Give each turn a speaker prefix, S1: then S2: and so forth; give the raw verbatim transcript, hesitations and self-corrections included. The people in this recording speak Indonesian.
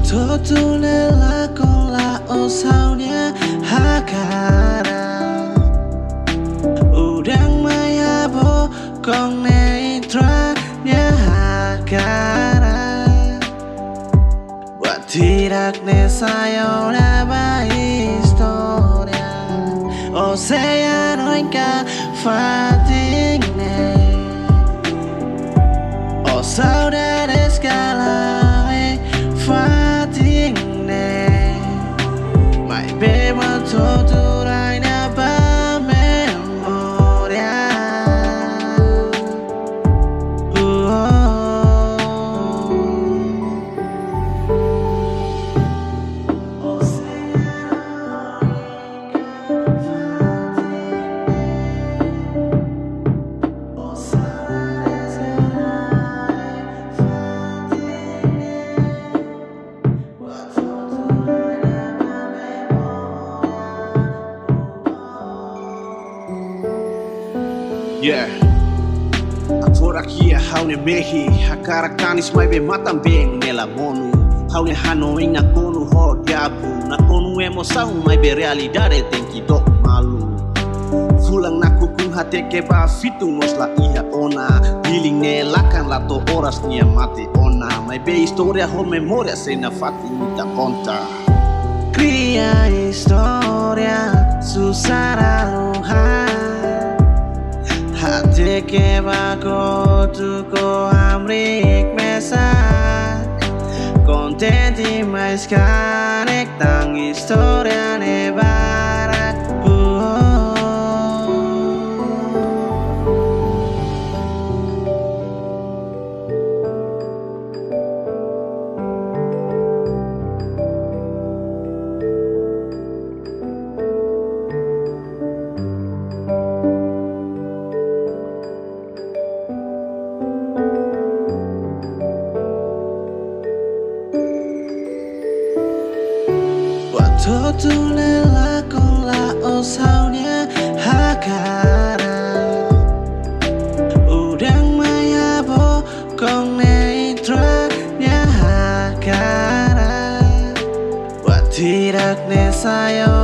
S1: Watotulela con la osaunya hakara Udang mayabo con neitra-nya hakara Buat tidak nesayo naba historia O sea no enka fatigne O saudade escala Beba torturai na ba memoria
S2: Yeah, agora aqui é haune mehi, hakara kanis mai be matam beng nela monu. Haune hano ina konu ho diabu, na konu emoção mai be realidade tem que dok malu. Fulang na kukung hate ke ba fitung mos la ia ona, healing nela kan la to horas nia mate ona. Mai be historia ho memoria se na fati mita conta.
S1: Cria historia susara roha Hati ke bako tuko amrik mesak Contenti mais karek tang historia ne barak Watotulela con la osaunya hakara Udang mayabo con neitra-nya hakara Buat tidak nesayo